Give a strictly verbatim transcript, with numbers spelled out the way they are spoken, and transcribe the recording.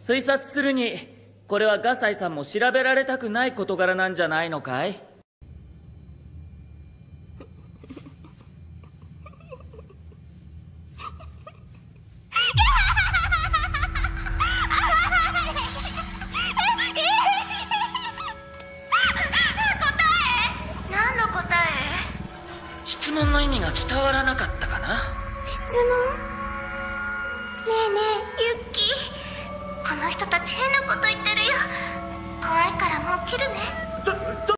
推察するにこれはガサイさんも調べられたくない事柄なんじゃないのかい？質問の意味が伝わらなかったかな？ 質問？ねえねえユッキー、この人たち変なこと言ってるよ。怖いからもう切るね。